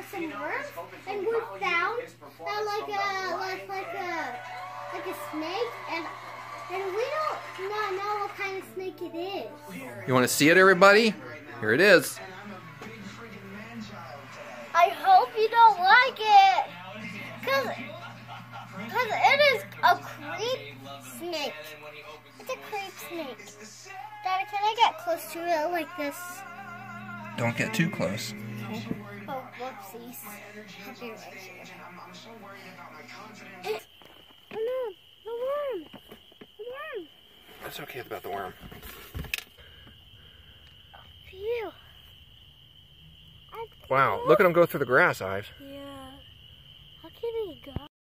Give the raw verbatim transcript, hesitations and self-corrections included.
uh, some worms, and we found uh, like a like, like a like a snake, and and we don't know, know what kind of snake it is. You want to see it, everybody? Here it is. I hope you don't like it, cause, cause it is a creep snake. It's a creep snake. Daddy, can I get close to it like this? Don't get too close. Okay. Oh, whoopsies. I'll be right here. Oh no, the worm! The worm! That's okay about the worm. Phew. Wow, look at him go through the grass, Ives. Yeah. How can he go?